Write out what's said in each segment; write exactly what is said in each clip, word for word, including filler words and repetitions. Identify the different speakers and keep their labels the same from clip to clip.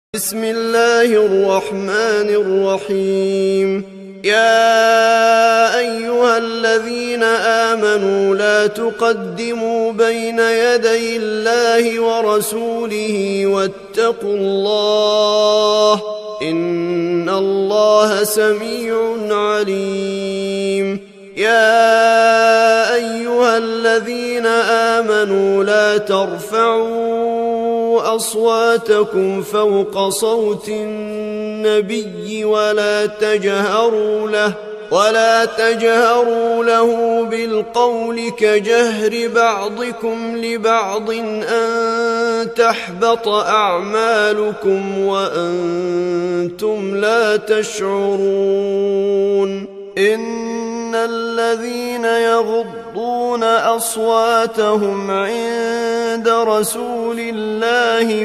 Speaker 1: بسم الله الرحمن الرحيم. يا أيها الذين آمنوا لا تقدموا بين يدي الله ورسوله واتقوا الله إن الله سميع عليم. يا أيها الذين آمنوا لا ترفعوا أصواتكم فوق صوت النبي ولا تجهروا له ولا تجهروا له بالقول كجهر بعضكم لبعض أن تحبط أعمالكم وأنتم لا تشعرون. إن الذين يغضون أصواتهم عند رسول الله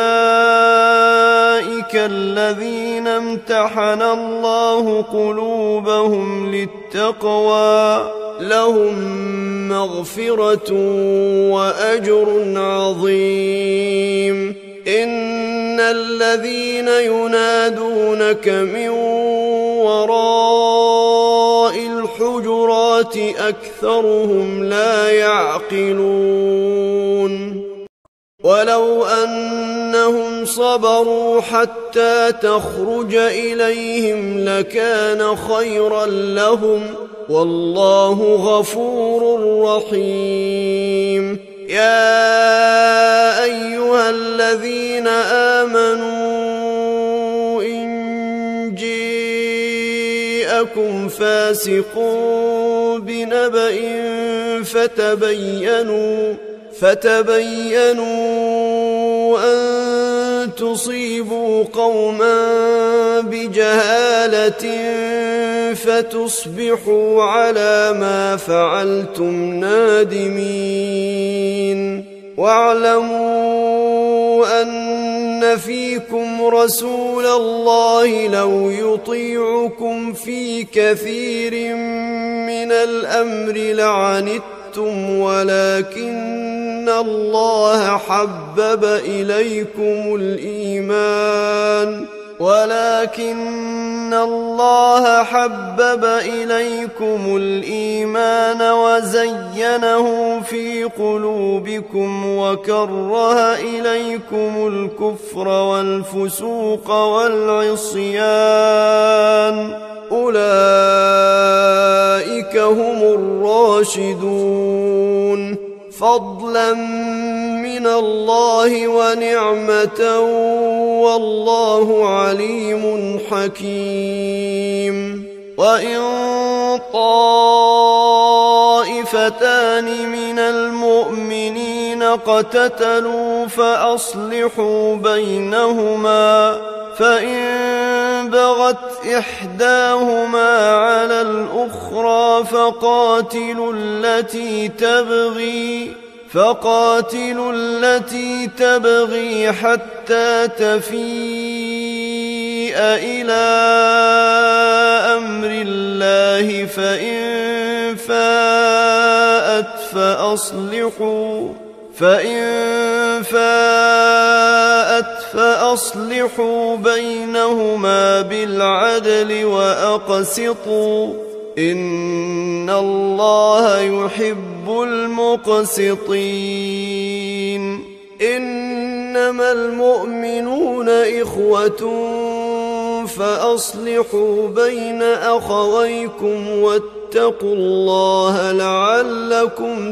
Speaker 1: أولئك الذين امتحن الله قلوبهم للتقوى لهم مغفرة وأجر عظيم. إن الذين ينادونك من وراء الحجرات أكثرهم لا يعقلون. ولو أنهم صبروا حتى تخرج إليهم لكان خيرا لهم والله غفور رحيم. يا أيها الذين آمنوا إن جاءكم فاسق بنبأ فتبينوا فتبينوا أن تصيبوا قوما بجهالة فتصبحوا على ما فعلتم نادمين. واعلموا أن فيكم رسول الله لو يطيعكم في كثير من الأمر لعنتم ولكن الله حبب إليكم الإيمان ولكن الله حبب إليكم الإيمان وزينه في قلوبكم وكره إليكم الكفر والفسوق والعصيان أولئك هم الراشدون فضلا من الله ونعمة والله عليم حكيم. وإن طائفتان من المؤمنين اقتتلوا فأصلحوا بينهما فإن بغت إحداهما على الأخرى فقاتلوا التي تبغي فقاتلوا التي تبغي حتى تفيء إلى أمر الله فإن فاءت فأصلحوا فإن فاءت فأصلحوا بينهما بالعدل وأقسطوا إن الله يحب المقسطين. إنما المؤمنون إخوة فأصلحوا بين أخويكم واتقوا الله لعلكم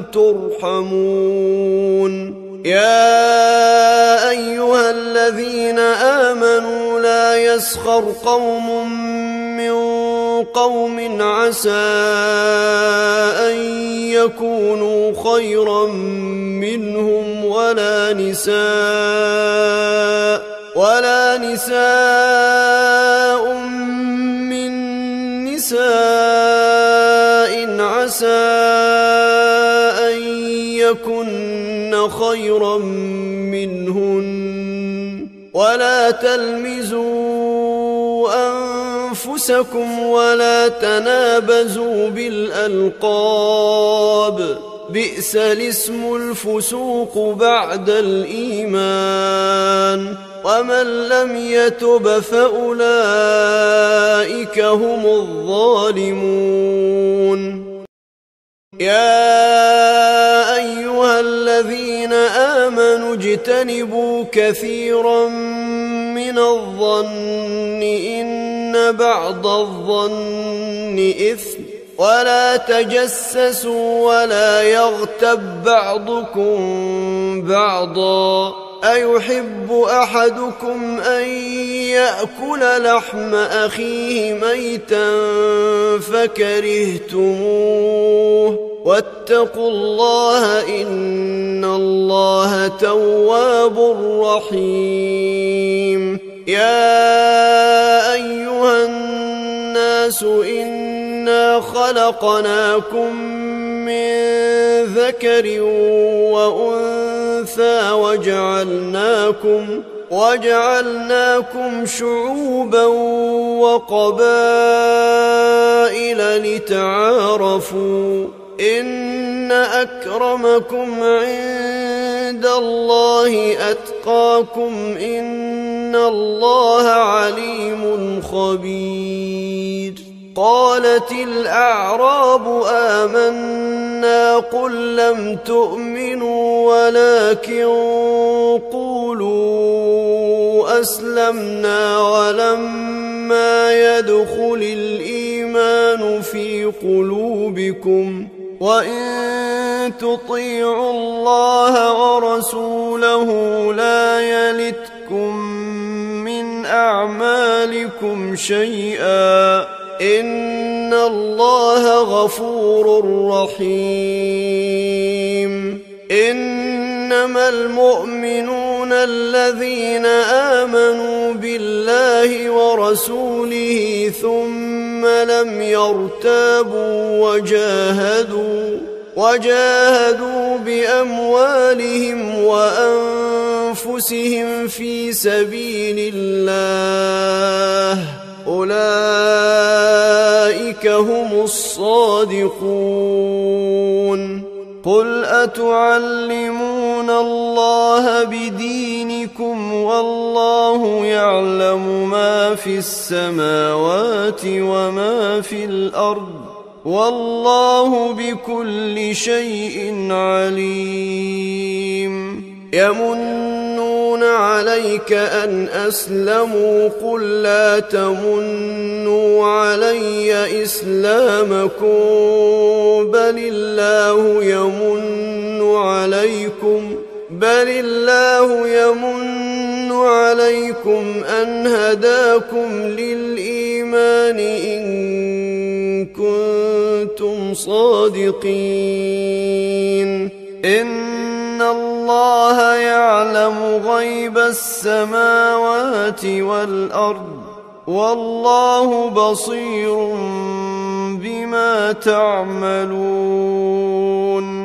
Speaker 1: ترحمون. يا أيها الذين آمنوا لا يسخر قوم من قوم عسى أن يكونوا خيرا منهم ولا نساء ولا نساء من نساء عسى أن يكن خيرا منهن ولا تلمزوا أنفسكم ولا تنابزوا بالألقاب بئس الاسم الفسوق بعد الإيمان ومن لم يتب فأولئك هم الظالمون. يا أيها الذين آمنوا اجتنبوا كثيرا من الظن إن بعض الظن إثم ولا تجسسوا ولا يغتب بعضكم بعضا أيحب أحدكم أن يأكل لحم أخيه ميتا فكرهتموه واتقوا الله إن الله تواب رحيم. يا أيها الناس إنا خلقناكم من ذكر وأنثى وجعلناكم وجعلناكم شعوبا وقبائل لتعارفوا إن أكرمكم عند الله أتقاكم إن الله عليم خبير. قالت الأعراب آمنا قل لم تؤمنوا ولكن قولوا أسلمنا ولما يدخل الإيمان في قلوبكم وإن تطيعوا الله ورسوله لا يلتكم من أعمالكم شيئا إن الله غفور رحيم. إنما المؤمنون الذين آمنوا بالله ورسوله ثم لم يرتابوا وجاهدوا وجاهدوا بأموالهم وأنفسهم في سبيل الله أولئك هم الصادقون. قل أتعلمون الله بدينكم والله يعلم ما في السماوات وما في الأرض والله بكل شيء عليم. يمنون عليك أن أسلموا قل لا تمنوا علي إسلامكم بل الله يمن عليكم بل الله يمن عليكم أن هداكم للإيمان إن كنتم صادقين. إن الله يعلم غيب السماوات والأرض والله بصير بما تعملون.